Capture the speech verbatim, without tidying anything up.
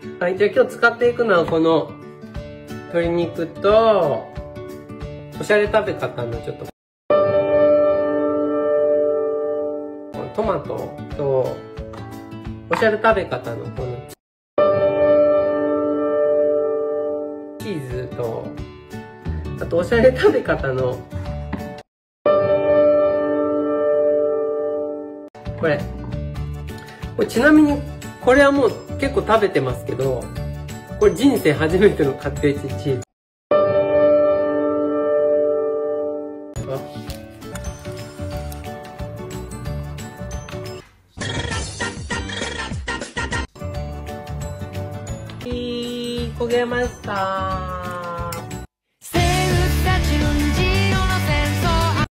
はい、じゃあ今日使っていくのはこの鶏肉と、おしゃれ食べ方のちょっと、トマトと、おしゃれ食べ方のこの、チーズと、あとおしゃれ食べ方の、これ。これちなみに、これはもう結構食べてますけど、これ人生初めてのカッテージチーズ。焦げました。